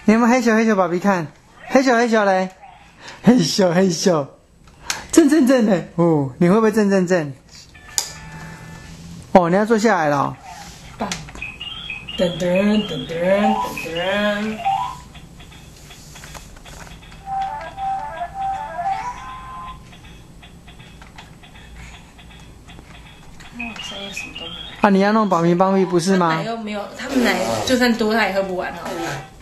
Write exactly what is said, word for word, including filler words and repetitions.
你有没有黑咻黑咻宝贝看？黑咻黑咻嘞，黑咻黑咻，震震震的哦，你会不会震震震？哦，你要坐下来了、哦。 棒！噔噔噔噔噔噔。深夜什么都没有。 啊，你要弄保密帮币不是吗？ 奶又没有，他们奶就算多他也喝不完哦。